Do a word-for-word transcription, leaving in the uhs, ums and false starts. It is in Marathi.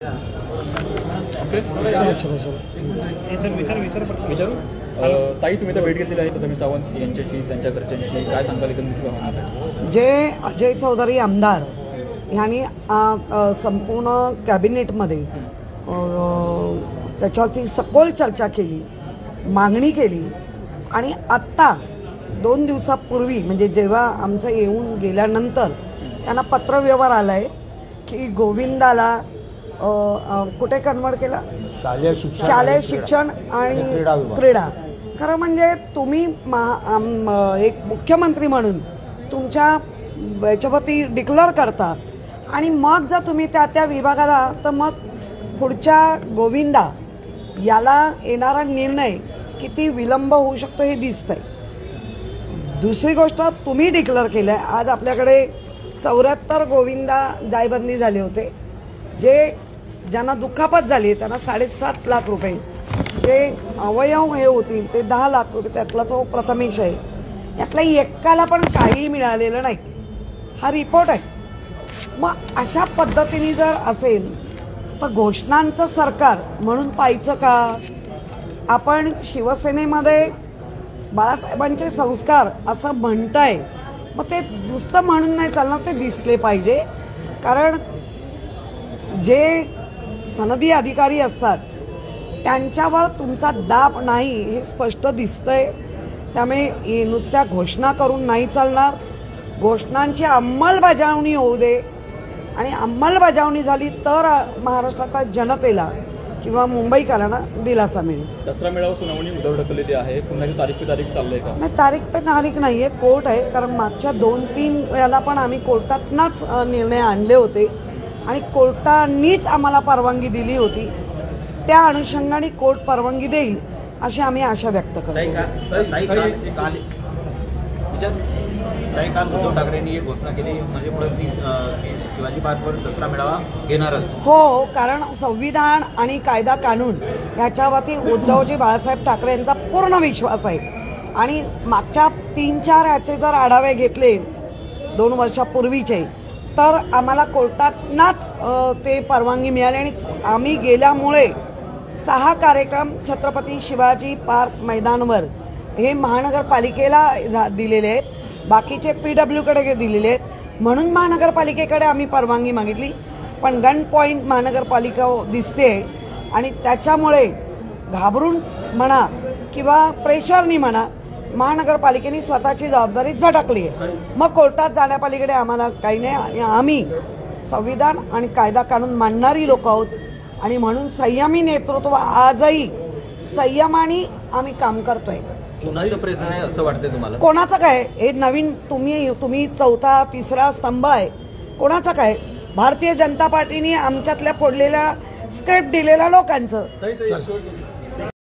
विचारू ताई, तुम्ही तर भेट घेतलेली आहे पद्मनाभ सावंत यांच्याशी, त्यांच्या घरच्यांशी, काय सांगाल एकंदरीत? जे अजय चौधरी आमदार यांनी संपूर्ण कॅबिनेटमध्ये त्याच्यावरती सखोल चर्चा केली, मागणी केली आणि आत्ता दोन दिवसापूर्वी म्हणजे जेव्हा आमचं येऊन गेल्यानंतर त्यांना पत्रव्यवहार आलाय की गोविंदाला कुठे कन्वर्ट केलं, शालेय शिक्षण शालेय शिक्षण आणि क्रीडा. खरं म्हणजे तुम्ही एक मुख्यमंत्री म्हणून तुमच्या याच्यावरती डिक्लेअर करता आणि मग जर तुम्ही त्या त्या विभागाला, तर मग पुढच्या गोविंदा याला येणारा निर्णय किती विलंब होऊ शकतो हे दिसतंय. दुसरी गोष्ट, तुम्ही डिक्लेअर केलंय आज आपल्याकडे चौऱ्याहत्तर गोविंदा जायबंदी झाले होते, जे ज्यांना दुखापत झाली त्यांना साडेसात लाख रुपये, जे अवयव हे होतील ते दहा लाख रुपये, त्यातला तो प्रथमेश आहे, यातला एकाला पण काही मिळालेलं नाही. हा रिपोर्ट आहे. मग अशा पद्धतीने जर असेल तर घोषणांचं सरकार म्हणून पाहायचं का? आपण शिवसेनेमध्ये बाळासाहेबांचे संस्कार असं म्हणताय, मग ते नुसतं म्हणून नाही चालणार, ते दिसले पाहिजे. कारण जे सनदी अधिकारी असतात त्यांच्यावर तुमचा दाब नाही हे स्पष्ट दिसतंय. त्यामुळे नुसत्या घोषणा करून नाही चालणार, घोषणांची अंमलबजावणी होऊ दे आणि अंमलबजावणी झाली तर महाराष्ट्राच्या जनतेला किंवा मुंबईकरांना दिलासा मिळेल. दसरा मेळावा सुनावणी उद्धव ढकललेली आहे, पुन्हा तारीख पे तारीख चाललंय का? नाही, तारीख पे तारीख नाहीये, कोर्ट आहे. कारण मागच्या दोन तीन वेळेला पण आम्ही कोर्टातनच निर्णय आणले होते आणि कोर्टानीच आम्हाला परवानगी दिली होती. त्या अनुषंगाने कोर्ट परवानगी देईल अशी आम्ही आशा व्यक्त करतो. काल उद्धव ठाकरेंनी एक घोषणा केली, म्हणजे पुढे शिवाजी पार्कवर दसरा मेळावा घेणारच. हो, कारण संविधान आणि कायदा कानून ह्याच्यावरती उद्धवजी बाळासाहेब ठाकरे यांचा पूर्ण विश्वास आहे. आणि मागच्या तीन चार ह्याचे जर आढावे घेतले दोन वर्षापूर्वीचे, तर आम्हाला कोर्टातनाच ते परवानगी मिळाली आणि आम्ही गेल्यामुळे सहा कार्यक्रम छत्रपती शिवाजी पार्क मैदानवर हे महानगरपालिकेला दिलेले आहेत, बाकीचे पी डब्ल्यूकडे दिलेले आहेत. म्हणून महानगरपालिकेकडे आम्ही परवानगी मागितली, पण गन पॉईंट महानगरपालिका दिसते आणि त्याच्यामुळे घाबरून म्हणा किंवा प्रेशरनी म्हणा महानगरपालिकेने स्वतःची जबाबदारी झटकली आहे. मग कोर्टात जाण्यापलीकडे आम्हाला काही नाही आणि आम्ही संविधान आणि कायदा कानून मानणारी लोक आहोत आणि म्हणून संयमी नेतृत्व आजही संयमाने आम्ही काम करतोय. कोणाचं प्रेशर आहे असं वाटतंय तुम्हाला? कोणाचं काय, हे नवीन तुम्ही तुम्ही चौथा तिसरा स्तंभ आहे, कोणाचं काय? भारतीय जनता पार्टीने आमच्यातल्या फोडलेल्या स्क्रिप्ट दिलेल्या लोकांचं.